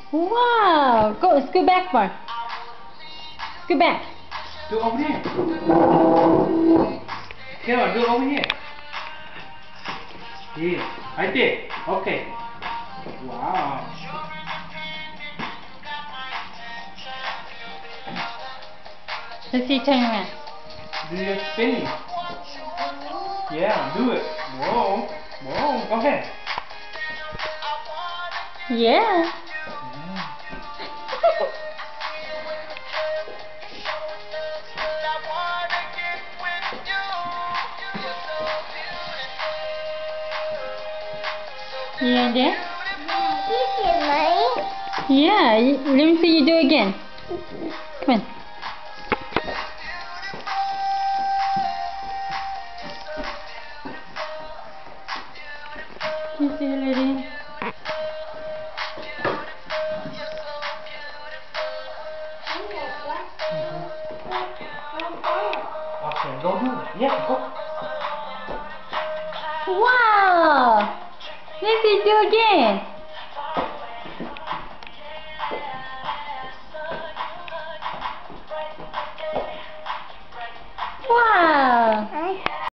Wow. Go, scoot back more. Scoot back. Do over here. Kierah, do over here. Here. Right there. Okay. Wow. Let's see, turn around. Do your spinning. Yeah, do it. Whoa. Whoa. Go ahead. Yeah. Yeah, there? Yeah, let me see you do it again. Come on. Can you see the lady? Okay, go do it. Yeah, go. Wow! Let me do again. Wow!